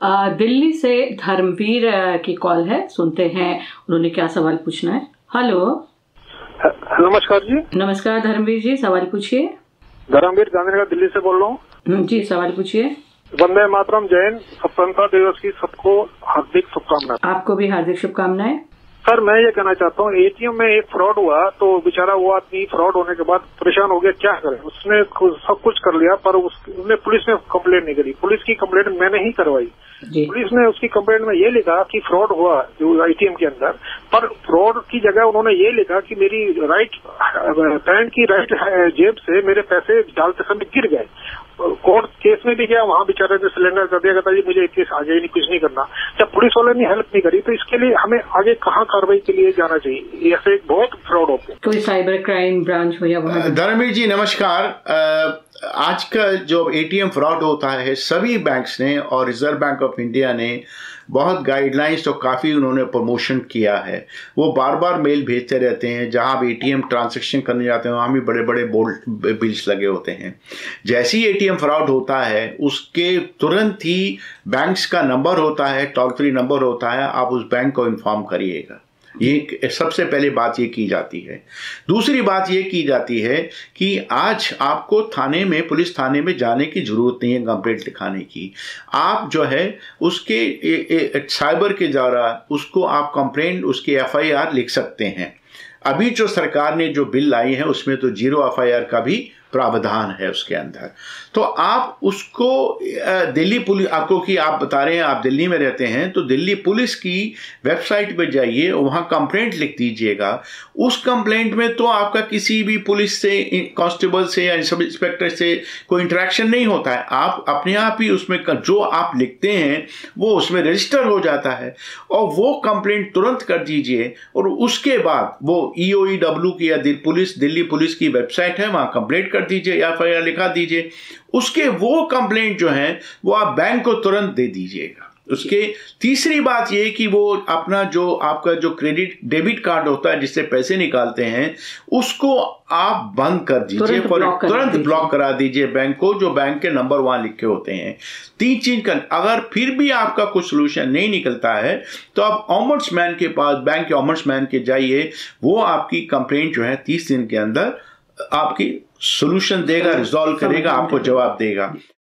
दिल्ली से धर्मवीर की कॉल है, सुनते हैं उन्होंने क्या सवाल पूछना है। हेलो। नमस्कार जी। नमस्कार धर्मवीर जी, सवाल पूछिए। धर्मवीर गांधीनगर दिल्ली से बोल रहा हूँ। जी सवाल पूछिए। वंदे मातरम, जैन स्वतंत्रता दिवस की सबको हार्दिक शुभकामनाएं। आपको भी हार्दिक शुभकामनाएं। सर मैं ये कहना चाहता हूँ, एटीएम में एक फ्रॉड हुआ तो बेचारा वो आदमी फ्रॉड होने के बाद परेशान हो गया, क्या करे। उसने सब कुछ कर लिया पर उसने पुलिस में कंप्लेंट नहीं करी। पुलिस की कंप्लेंट मैंने ही करवाई। पुलिस ने उसकी कंप्लेंट में ये लिखा कि फ्रॉड हुआ जो एटीएम के अंदर, पर फ्रॉड की जगह उन्होंने ये लिखा कि मेरी पैंट की राइट जेब से मेरे पैसे डालते समय गिर गए। कोर्ट केस में भी गया, वहां बेचारे ने सिलेंडर कर दिया, कहता जी मुझे केस आगे ही नहीं, कुछ नहीं करना। जब पुलिस वाले ने हेल्प नहीं करी तो इसके लिए हमें आगे कहाँ कार्रवाई के लिए जाना चाहिए? ऐसे बहुत फ्रॉड होते हैं। कोई साइबर क्राइम ब्रांच हो या वहाँ। धर्मवीर जी नमस्कार। आज का जो एटीएम फ्रॉड होता है, सभी बैंक्स ने और रिजर्व बैंक ऑफ इंडिया ने बहुत गाइडलाइंस तो काफ़ी उन्होंने प्रमोशन किया है। वो बार बार मेल भेजते रहते हैं, जहां आप एटीएम ट्रांजैक्शन करने जाते हैं वहाँ भी बड़े बड़े बोल्ड बिल्स लगे होते हैं। जैसे ही एटीएम फ्रॉड होता है उसके तुरंत ही बैंक्स का नंबर होता है, टोल फ्री नंबर होता है, आप उस बैंक को इन्फॉर्म करिएगा। ये सबसे पहले बात ये की जाती है। दूसरी बात ये की जाती है कि आज आपको थाने में, पुलिस थाने में जाने की ज़रूरत नहीं है कंप्लेंट लिखाने की। आप जो है उसके साइबर के द्वारा उसको आप कंप्लेंट, उसकी एफआईआर लिख सकते हैं। अभी जो सरकार ने जो बिल लाई है उसमें तो 0 एफआईआर का भी प्रावधान है उसके अंदर। तो आप उसको दिल्ली पुलिस, आपको कि आप बता रहे हैं आप दिल्ली में रहते हैं, तो दिल्ली पुलिस की वेबसाइट पर जाइए, वहाँ कंप्लेंट लिख दीजिएगा। उस कंप्लेंट में तो आपका किसी भी पुलिस से, कांस्टेबल से या सब इंस्पेक्टर से कोई इंटरेक्शन नहीं होता है। आप अपने आप ही उसमें जो आप लिखते हैं वो उसमें रजिस्टर हो जाता है और वो कंप्लेंट तुरंत कर दीजिए। और उसके बाद वो EOEW की या दिल्ली पुलिस की वेबसाइट है, वहाँ कंप्लेंट दीजिए या एफआईआर लिखा दीजिए। उसके वो कंप्लेंट जो है वो आप बैंक को तुरंत दे दीजिएगा। उसके तीसरी बात ये कि वो अपना जो आपका जो क्रेडिट डेबिट कार्ड होता है जिससे पैसे निकालते हैं उसको आप बंद कर दीजिए, तुरंत ब्लॉक करा दीजिए बैंक को, जो बैंक के नंबर वहां लिखे होते हैं। 3 चीज का अगर फिर भी आपका कुछ सोल्यूशन नहीं निकलता है तो आप ऑम्बड्समैन के पास, बैंक के ऑम्बड्समैन के जाइए। वो आपकी कंप्लेंट जो है 30 दिन के अंदर आपकी सोल्यूशन देगा, रिजॉल्व करेगा, आपको जवाब देगा।